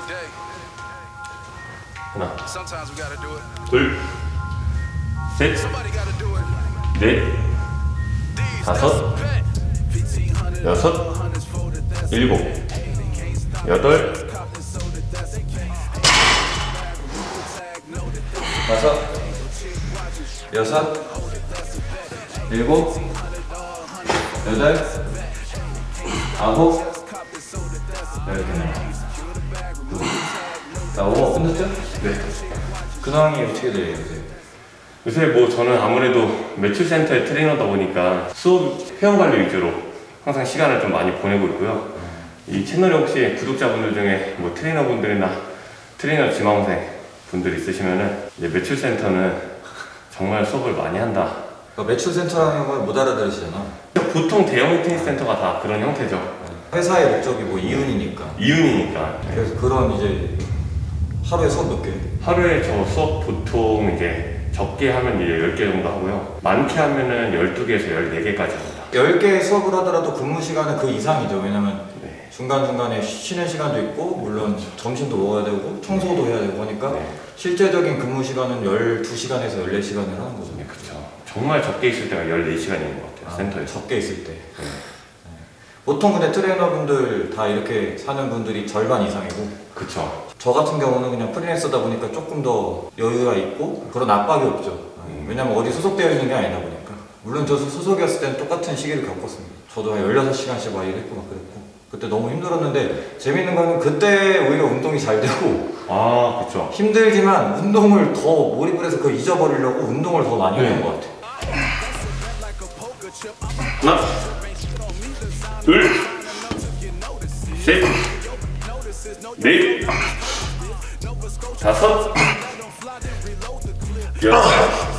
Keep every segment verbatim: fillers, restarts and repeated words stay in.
하나, 둘, 셋, 넷, 다섯, 여섯, 일곱, 여덟, 다섯, 여섯, 일곱, 여덟, 아홉, 열개네. 자, 오버 끝났죠? 네. 그 상황이 어떻게 돼요, 요새? 요새 뭐 저는 아무래도 매출센터의 트레이너다 보니까 수업, 회원관리 위주로 항상 시간을 좀 많이 보내고 있고요. 이 채널에 혹시 구독자분들 중에 뭐 트레이너분들이나 트레이너 지망생 분들 있으시면은 이제 매출센터는 정말 수업을 많이 한다. 그러니까 매출센터라는 걸 못 알아들으시잖아. 보통 대형 피트니스 센터가 다 그런 형태죠. 회사의 목적이 뭐 이윤이니까. 이윤이니까. 그래서 그런 이제 하루에 수업 몇 개? 하루에 저 수업 보통 이제 적게 하면 이제 열 개 정도 하고요. 많게 하면은 열두 개에서 열네 개까지 합니다. 열 개 수업을 하더라도 근무 시간은 그 이상이죠. 왜냐면 네. 중간중간에 쉬는 시간도 있고, 물론 점심도 먹어야 되고, 청소도 해야 되고 하니까 네. 실제적인 근무 시간은 열두 시간에서 열네 시간을 하는 거죠. 네, 그렇죠. 정말 적게 있을 때가 열네 시간인 것 같아요. 아, 센터에서. 적게 있을 때. 네. 네. 보통 근데 트레이너분들 다 이렇게 사는 분들이 절반 이상이고, 그쵸. 저 같은 경우는 그냥 프리랜서다 보니까 조금 더 여유가 있고 그런 압박이 없죠. 음. 왜냐면 어디 소속되어 있는 게 아니다 보니까. 물론 저 소속이었을 때는 똑같은 시기를 겪었습니다. 저도 한 열여섯 시간씩 막 일했고 막 그랬고, 그때 너무 힘들었는데 재밌는 거는 그때 오히려 운동이 잘 되고, 아, 그쵸. 힘들지만 운동을 더 몰입을 해서 그걸 잊어버리려고 운동을 더 많이 하는 네. 것 같아요. 하나, 둘, 셋, 넷, 다섯, 여섯,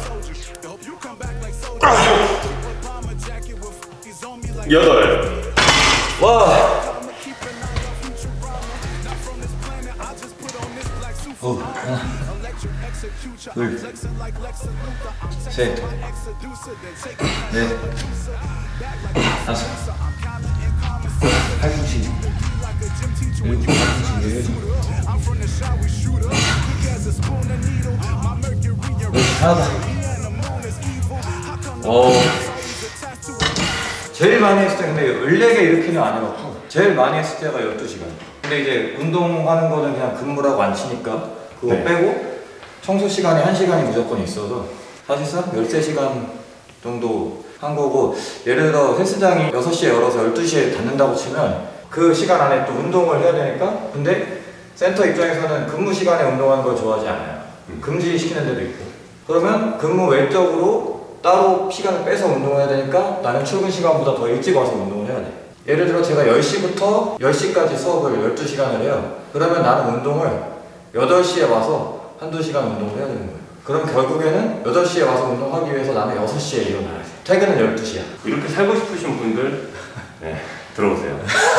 여덟. 와! 어, 하나, 둘, 셋, 넷, 다섯, 팔꿈치, 일곱, 팔꿈치, 하나다. 어. 제일 많이 했을 때, 근데 열네 개 이렇게는 안 해봤고, 제일 많이 했을 때가 열두 시간. 근데 이제 운동하는 거는 그냥 근무라고 안 치니까 그거 네. 빼고 청소 시간에 한 시간이 무조건 있어서 사실상 열세 시간 정도 한 거고, 예를 들어 헬스장이 여섯 시에 열어서 열두 시에 닫는다고 치면 그 시간 안에 또 운동을 해야 되니까, 근데 센터 입장에서는 근무 시간에 운동하는 걸 좋아하지 않아요. 금지시키는 데도 있고. 그러면 근무 외적으로 따로 시간을 빼서 운동을 해야 되니까 나는 출근 시간보다 더 일찍 와서 운동을 해야 돼. 예를 들어 제가 열 시부터 열 시까지 수업을 열두 시간을 해요. 그러면 나는 운동을 여덟 시에 와서 한두 시간 운동을 해야 되는 거예요. 그럼 결국에는 여덟 시에 와서 운동하기 위해서 나는 여섯 시에 일어나야 돼. 퇴근은 열두 시야. 이렇게 살고 싶으신 분들, 네, 들어오세요.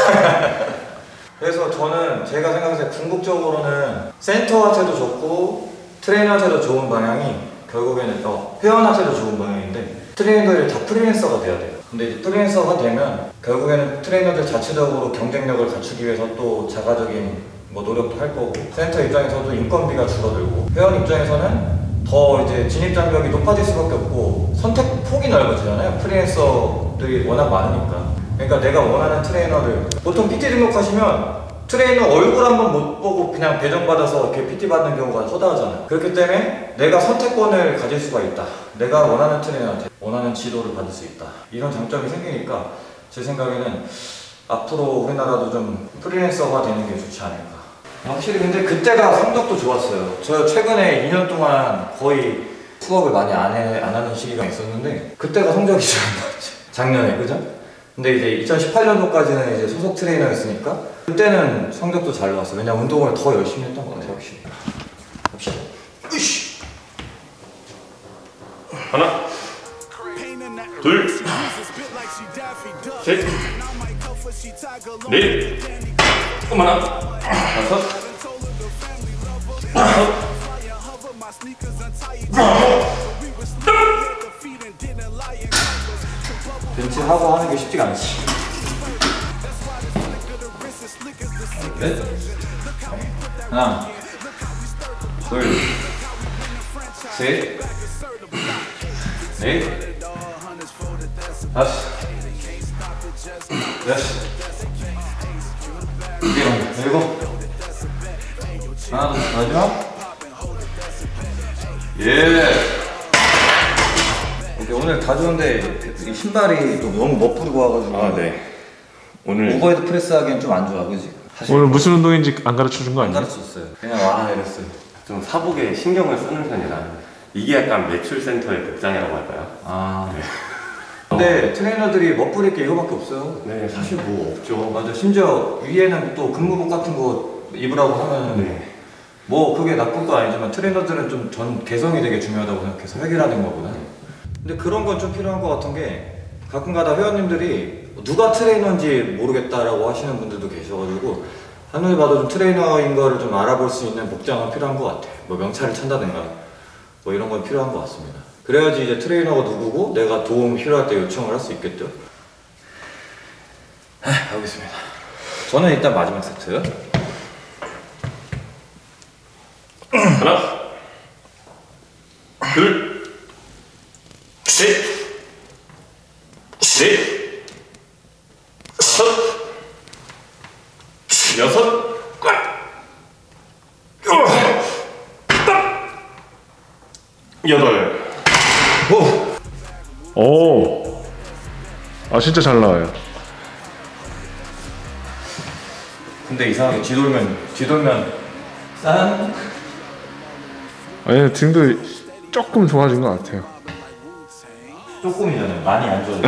그래서 저는 제가 생각했을 때 궁극적으로는 센터한테도 좋고 트레이너한테도 좋은 방향이 결국에는 어, 회원한테도 좋은 방향인데, 트레이너들이 다 프리랜서가 돼야 돼요. 근데 이제 프리랜서가 되면 결국에는 트레이너들 자체적으로 경쟁력을 갖추기 위해서 또 자가적인 뭐 노력도 할 거고, 센터 입장에서도 인건비가 줄어들고, 회원 입장에서는 더 이제 진입 장벽이 높아질 수밖에 없고 선택 폭이 넓어지잖아요. 프리랜서들이 워낙 많으니까. 그러니까 내가 원하는 트레이너를, 보통 피티 등록하시면 트레이너 얼굴 한번 못 보고 그냥 배정받아서 이렇게 피티 받는 경우가 허다하잖아요. 그렇기 때문에 내가 선택권을 가질 수가 있다. 내가 원하는 트레이너한테 원하는 지도를 받을 수 있다. 이런 장점이 생기니까 제 생각에는 앞으로 우리나라도 좀 프리랜서가 되는 게 좋지 않을까. 확실히 근데 그때가 성적도 좋았어요. 저 최근에 이 년 동안 거의 수업을 많이 안, 해, 안 하는 시기가 있었는데 그때가 성적이 잘 안 나왔죠. 작년에, 그죠? 근데 이제 이천십팔 년도까지는 이제 소속 트레이너였으니까 그때는 성적도 잘 나왔어. 왜냐면 운동을 더 열심히 했던 것 같아요, 확실히. 갑시다. 으이씨. 하나, 둘, 셋, 넷, 하나, 다섯, 벤치 하고 하는 게 쉽지가 않지. 넷, 하나, 둘, 셋, 넷, 다섯, 여섯, 일곱, 하나, 둘, 마지막. 예. 오케이, 오늘 다 좋은데 이 신발이 또 너무 멋부리고 와가지고. 아, 네. 오늘 오버헤드 프레스 하기엔 좀 안 좋아, 그지? 오늘 무슨 운동인지 안 가르쳐 준 거 안 아니야? 가르쳤어요. 그냥 와 이랬어요. 좀 사복에 신경을 쓰는 편이라 이게 약간 매출 센터의 복장이라고 할까요? 아. 근데 트레이너들이 멋부릴 게 이거밖에 없어요. 네, 사실 뭐 없죠. 맞아. 심지어 위에는 또 근무복 같은 거 입으라고 하면 네. 뭐 그게 나쁜 거 아니지만 트레이너들은 좀 전 개성이 되게 중요하다고 생각해서 획일화된 거보다. 근데 그런 건 좀 필요한 것 같은 게 가끔가다 회원님들이 누가 트레이너인지 모르겠다라고 하시는 분들도 계셔가지고 한눈에 봐도 좀 트레이너인 거를 좀 알아볼 수 있는 복장은 필요한 것 같아요. 뭐 명찰을 찬다든가 뭐 이런 건 필요한 것 같습니다. 그래야지 이제 트레이너가 누구고 내가 도움 필요할 때 요청을 할 수 있겠죠. 하, 알겠습니다. 저는 일단 마지막 세트. 하나, 둘, 셋, 넷, 다섯, 여섯, 여덟. 오! 오, 아 진짜 잘 나와요. 근데 이상하게 뒤돌면 뒤돌면 짠. 아니 등도 조금 좋아진 것 같아요. 조금이잖아요. 많이 안 좋아요.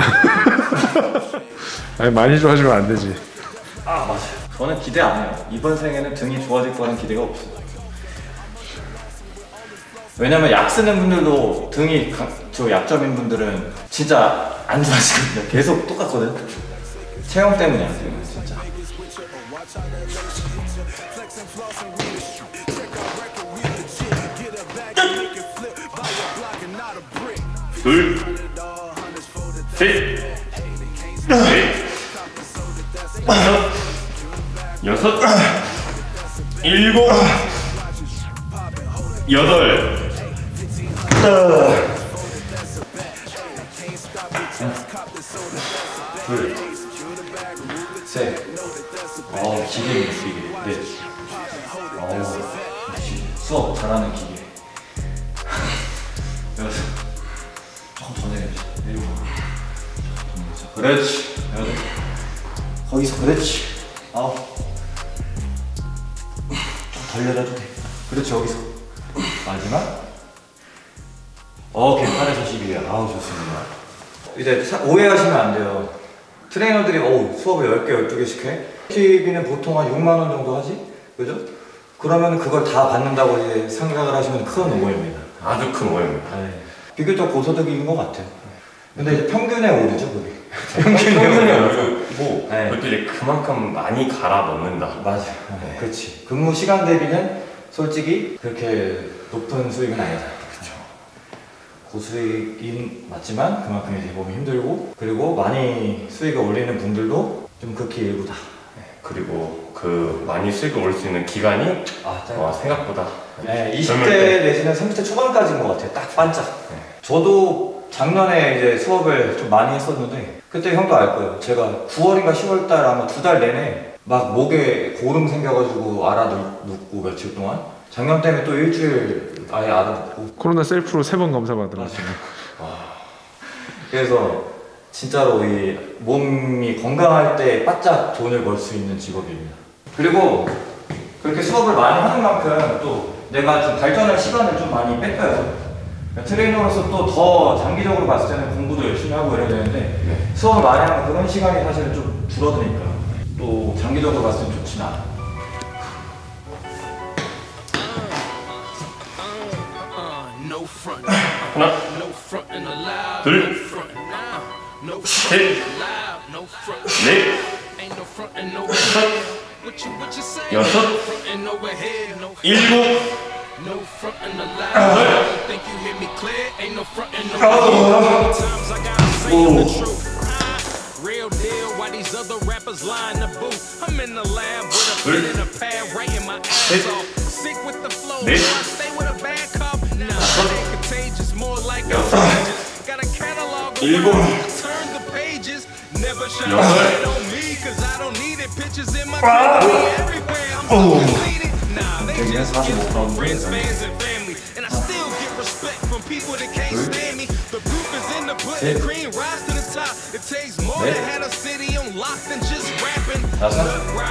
아니 많이 좋아지면 안 되지. 아 맞아요. 저는 기대 안 해요. 이번 생에는 등이 좋아질 거라는 기대가 없어요. 왜냐면 약 쓰는 분들도 등이 가, 저 약점인 분들은 진짜 안 좋아지거든요. 계속 똑같거든. 체형 때문에 안 돼요. 진짜. 둘, 셋, 넷, 다섯, 여섯, 일곱, 여덟. 둘, 셋. 어 기계입니다 기계. 넷. 어 역시 수업 잘하는 기계. 여섯. 조금 더 내려주자. 일곱. 그렇지. 여덟. 거기서 그렇지. 아홉. 좀 더 내려도 돼. 그렇지 여기서. 마지막. 오케이 팔에서 십이야. 아우 좋습니다. 이제 사, 오해하시면 안 돼요. 트레이너들이 어우 수업을 열 개, 열두 개씩 해? 티비는 보통 한 육만 원 정도 하지? 그죠? 그러면 그걸 다 받는다고 이제 생각을 하시면 큰 오해입니다. 아주 큰 오해입니다. 네. 비교적 고소득인 것 같아요. 근데 이제 평균에 오르죠 그게. 평균에 오르고 뭐 네. 그것도 이제 그만큼 많이 갈아 넣는다. 맞아. 네. 그렇지. 근무 시간 대비는 솔직히 그렇게 높은 수익은 아니잖아. 고수익인 맞지만 그만큼 이제 몸이 힘들고 그리고 많이 수익을 올리는 분들도 좀 극히 일부다. 네, 그리고 그 많이 수익을 올릴 수 있는 기간이 아, 어, 생각보다 네, 이십 젊을 대 때. 내지는 삼십 대 초반까지인 것 같아요. 딱 반짝. 네. 저도 작년에 이제 수업을 좀 많이 했었는데 그때 형도 알 거예요. 제가 구월인가 시월 달 아마 두 달 내내 막 목에 고름 생겨가지고 알아 눕고 며칠 동안 작년 때문에 또 일주일 아예 알아 눕고 코로나 셀프로 세 번 검사 받으셨어요. 그래서 진짜로 이 몸이 건강할 때 바짝 돈을 벌 수 있는 직업입니다. 그리고 그렇게 수업을 많이 하는 만큼 또 내가 좀 발전할 시간을 좀 많이 뺏겨요. 트레이너로서 또 더 장기적으로 봤을 때는 공부도 열심히 하고 이래야 되는데 네. 수업을 많이 하면 그런 시간이 사실은 좀 줄어드니까 또 장기적으로 봤을 때 좋진 않아. 하나, 둘, 셋, 넷, 다섯, 여섯, 일곱, Real deal, why these other rappers lie in the booth? I'm in the lab with a 둘, 셋, 넷, 다섯, 여섯, 일곱, 여덟, 여기는 사십오 파운드. 셋, 넷, 다섯,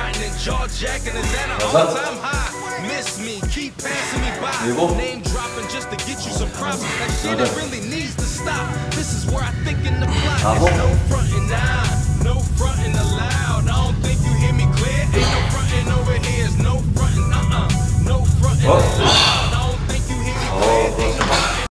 여섯, 일곱, 여덟, 아홉,